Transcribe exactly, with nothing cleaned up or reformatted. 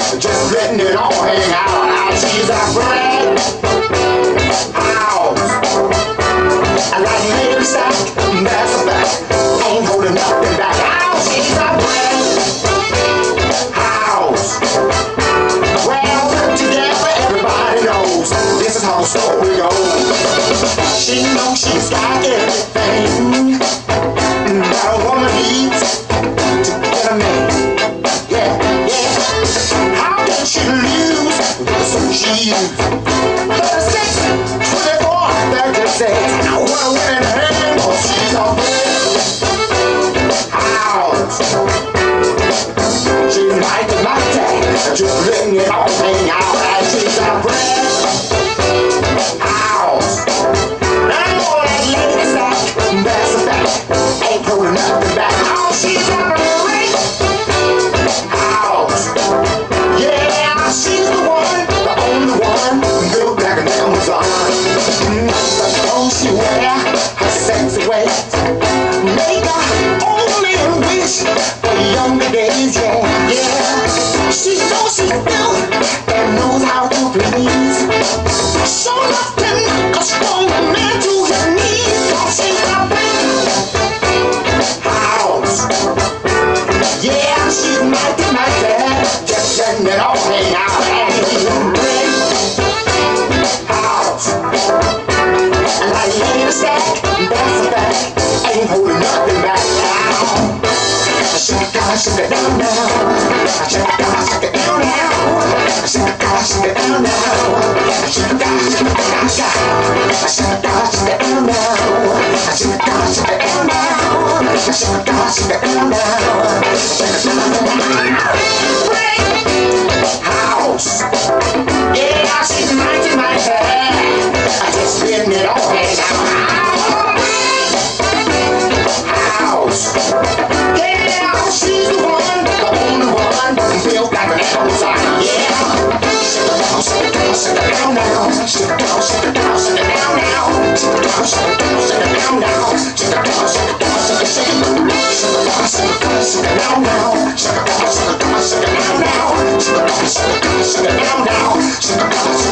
just letting it all hang out. Now she's a brand house. I like lady stack, that's a fact. Ain't holding nothing back. Now she's a brand house. Well, put together, everybody knows this is how the story goes. She knows she's got everything that a woman needs to get a man. Yeah, yeah. How can she lose with some cheese? thirty-six, twenty-four, thirty-six. Now what a winning hand, oh, she's a big house. She's mighty, mighty, just letting it all hang out. And she's a brand house. Now all that lady stack, that's a fact. Ain't holding nothing back. Oh, she's a great house. Yeah, she's the one, the only one, built like an Amazon. Mm, the clothes she wear, her sexy waist, make her only wish for younger days. Yeah, yeah. She knows she's built and knows how to please. So nothing a strong man to his knees. Oh, she's a big house. Yeah, she's mighty, mighty, just letting it all hang out. And she's a big house. And like lady stack, that's a fact. Ain't holding nothing back now. Shake it down, shake it down now. Shake it down, shake it down now. Shake it down, shake it down now. Shake it down, shake it down now. Shake it down, shake it down now. Shake it down, shake it down now. Shake it down, shake it down now. Shake it down, shake it down now. House. Yeah, she's mighty, mighty. I just letting it all hang out. House. Yeah, she's the one, the only one, built like an Amazon. Yeah. Shake it down, shake it down now. Shake it down, shake it down, shake it down now. Shake it down, shake it down, shake it down now. Shake it down, shake it down, shake it, shake it. Shake it down, shake it down, shake it down now. Shake it down, shake it down, shake it down now. Shake it down, shake it down, shake it down now. Shake it down.